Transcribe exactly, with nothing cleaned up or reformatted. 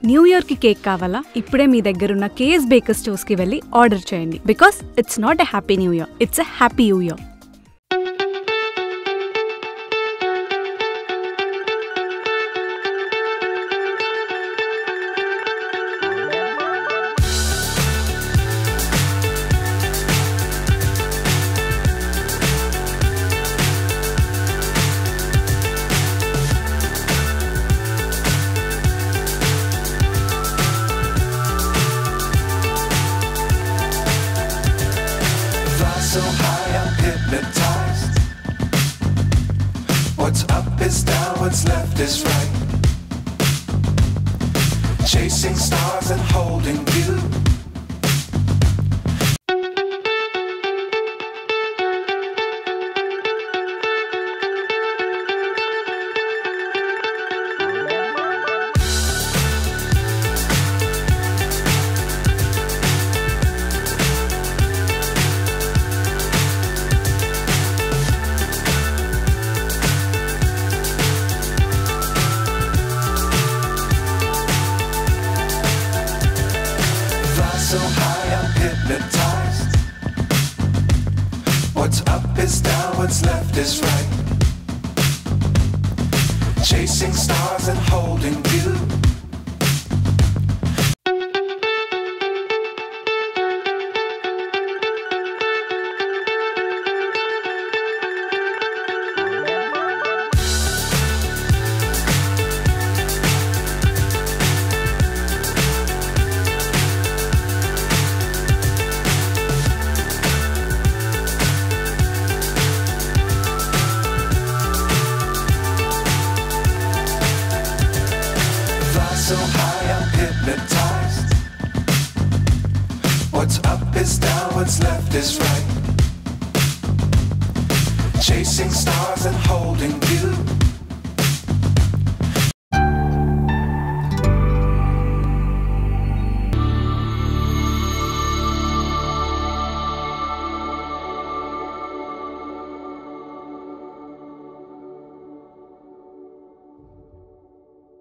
New year కి cake కావాలా? ఇప్పుడే మీ దగ్గరున్న కేఎస్ బేకర్ స్టోర్స్ కి వెళ్ళి ఆర్డర్ చేయండి. Because it's not a happy new year, it's a happy new year. So high I'm hypnotized. What's up is down, what's left is right. Chasing stars and holding you. So high I'm hypnotized. What's up is down, what's left is right. Chasing stars and holding you. So high I'm hypnotized. What's up is down, what's left is right. Chasing stars and holding you.